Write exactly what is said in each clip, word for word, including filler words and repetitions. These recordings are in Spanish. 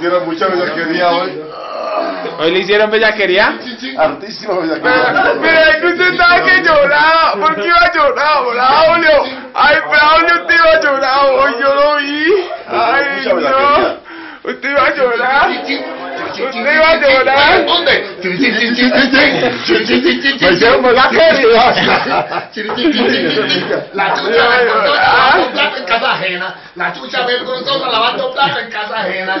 hicieron mucha bellaquería hoy. ¿Hoy le hicieron bellaquería? Hartísima bellaquería. Pero es que usted estaba que lloraba. ¿Por qué iba a llorar, Braulio? Ay, Braulio, usted iba a llorar hoy, yo lo vi. Ay, no. Usted iba a llorar. Usted iba a llorar. ¿Dónde? Me hicieron bellaquería. La chucha vergonzosa lavando plata en casa ajena. La chucha vergonzosa lavando plata en casa ajena.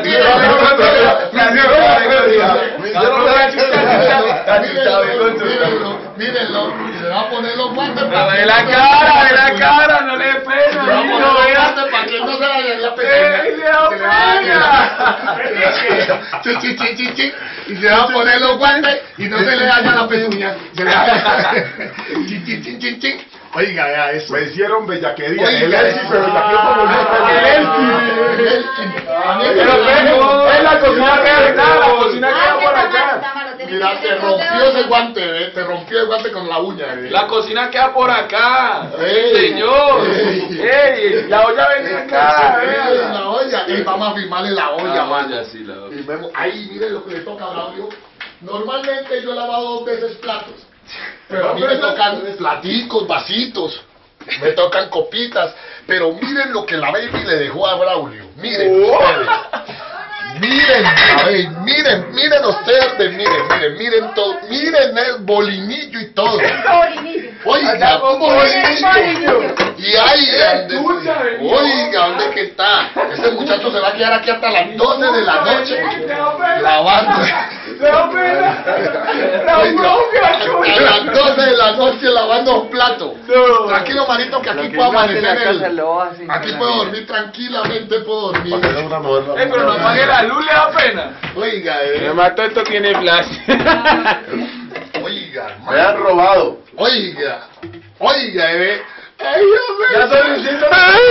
Mírenlo, mírenlo. Y le va a poner los guantes para Ve la cara, ve la cara, no le dé pena. Le va a poner los guantes para que no se le vaya la pestaña. ¡Ey, le da pena! Chi, chi, chi, chi, chi. Y se va a poner los guantes y no se le daña la pezuña. Se le daña. Chi, chi, chi, chi, chi. Oiga, vea eso. Me hicieron bellaquería. Oiga, El Elsi, pero bellaqueó como yo. El Elsi. Pero es la cocina que está, la cocina queda por acá. Mira, te rompió ese guante, ¿eh? Te rompió el guante con la uña, ¿eh? La cocina queda por acá. Ey, Señor. ey. Ey, la olla viene acá. Ey, la olla. Ey, vamos a firmarle la olla, La mano. olla, sí, la olla. Firmemos. Ahí, miren lo que le toca a Braulio. Normalmente yo he lavado dos veces platos. Pero a mí me tocan platicos, vasitos. Me tocan copitas. Pero miren lo que la baby le dejó a Braulio. Miren ustedes. Miren, a ver, miren, miren ustedes, miren, miren, miren todo, miren el bolinillo y todo. Oiga, un bolinillo. Y ahí, ande- oiga, ¿dónde que está? Este muchacho se va a quedar aquí hasta las doce de la noche lavando. Oiga, hasta las doce de la noche lavando platos. Tranquilo, manito, que aquí puedo amanecer el... Aquí puedo dormir tranquilamente, puedo dormir. Eh, pero no apague la luz, le da pena. Oiga, Me eh. mató, esto tiene flash. Oiga, Me han robado. Oiga, oiga, eh. Ay, yo Ya me... estoy diciendo.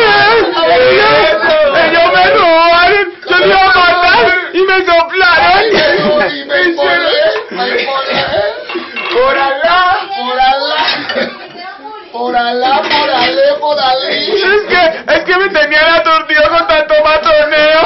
Ellos me robaron. Yo le iba a matar y me soplaron. Y me volé, me volé. Por allá. Por alá, por alá, por alé, por alé. Es que, es que me tenían aturdido con tanto matoneo.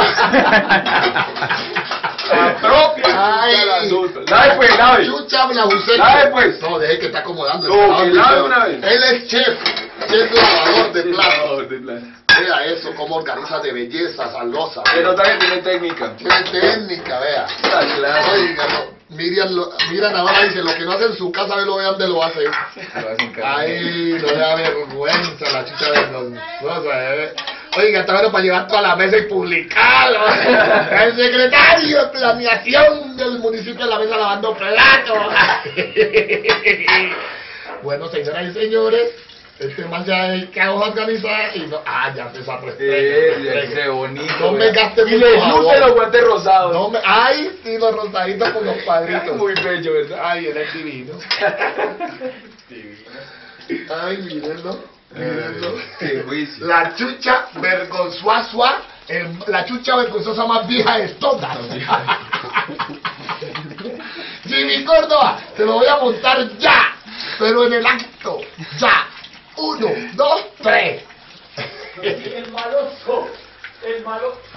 La propia. Ay, Lave pues, lave. chucha, me la usé. Lave pues. No, deje que está acomodando. No, que lave una vez. Él es chef, chef lavador de platos. de plata. Vea eso, cómo organiza de belleza, salosa. Se nota que tiene técnica. Tiene técnica, vea. Está claro. Oiga, no. Miriam, lo, Miriam ahora dice, lo que no hace en su casa, ve lo vean de lo hace. Ay, no le da vergüenza la chucha vergonzosa, eh. Oiga, está bueno para llevar toda la mesa y publicarlo. El secretario de planeación del municipio de la mesa lavando platos. Bueno, señoras y señores, este man se ha dedicado a organizar y no... Ah, ya se esa Qué bonito. No me gaste Y mucho le jabón. luce los guantes rosados. No me... Ay, sí, los rosaditos con los cuadritos. Muy bello, ¿verdad? Ay, él es divino. Ay, mírenlo. Mírenlo. Qué juicio. La chucha vergonzosa, el- la chucha vergonzosa más vieja de todas. Jimmy Córdoba, te lo voy a montar ya, pero en el acto, ya. Uno, dos, tres. El maloso, el malo.